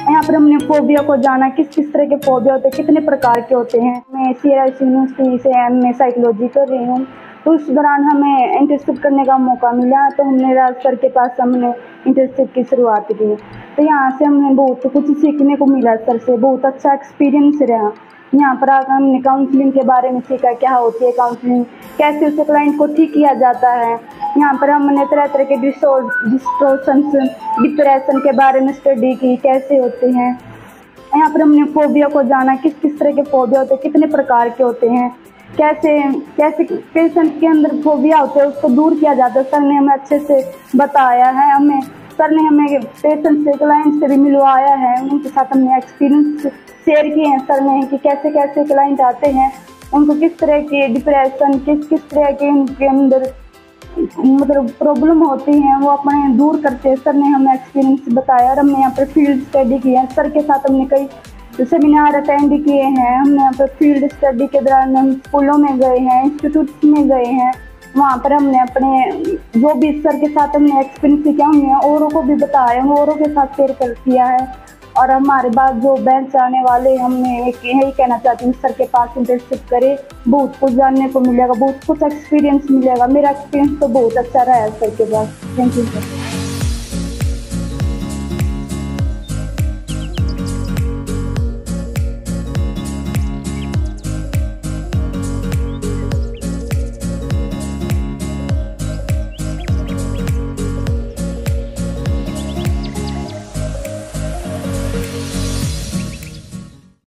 यहाँ पर हमने फोबिया को जाना, किस किस तरह के फोबिया होते हैं, कितने प्रकार के होते हैं। मैं CRIC यूनिवर्सिटी से एमए साइकोलॉजी कर रही हूँ, तो उस दौरान हमें इंटर्नशिप करने का मौका मिला, तो हमने राज सर के पास हमने इंटर्नशिप की शुरुआत की। तो यहाँ से हमने बहुत कुछ सीखने को मिला, सर से बहुत अच्छा एक्सपीरियंस रहा। यहाँ पर आकर हमने काउंसलिंग के बारे में सीखा, क्या होती है काउंसलिंग, कैसे उसे क्लाइंट को ठीक किया जाता है। यहाँ पर हमने तरह तरह के डिस्टॉर्शंस, डिप्रेशन के बारे में स्टडी की, कैसे होते हैं। यहाँ पर हमने फोबिया को जाना, किस किस तरह के फोबिया होते हैं, कितने प्रकार के होते हैं, कैसे कैसे पेशेंट के अंदर फोबिया होते हैं उसको दूर किया जाता है। सर ने हमें अच्छे से बताया है, सर ने हमें पेशेंट से, क्लाइंट से भी मिलवाया है, उनके साथ हमने एक्सपीरियंस शेयर किए हैं सर ने कि कैसे कैसे क्लाइंट आते हैं, उनको किस तरह के डिप्रेशन, किस तरह के उनके अंदर मतलब प्रॉब्लम होती हैं, वो अपने दूर करते हैं। सर ने हमें एक्सपीरियंस बताया और हमने यहाँ पर फील्ड स्टडी की है। सर के साथ हमने कई सेमिनार अटेंड किए हैं। हमने यहाँ पर फील्ड स्टडी के दौरान हम स्कूलों में गए हैं, इंस्टीट्यूट में गए हैं, वहाँ पर हमने अपने जो भी सर के साथ हमने एक्सपीरियंस किया हमने औरों को भी बताया, औरों के साथ शेयर कर किया है। और हमारे बाद जो बेंच आने वाले, हमने यही कहना चाहती हूँ, सर के पास इंटर्नशिप करें, बहुत कुछ जानने को मिलेगा, बहुत कुछ एक्सपीरियंस मिलेगा। मेरा एक्सपीरियंस तो बहुत अच्छा रहा है सर के पास। Thank you sir.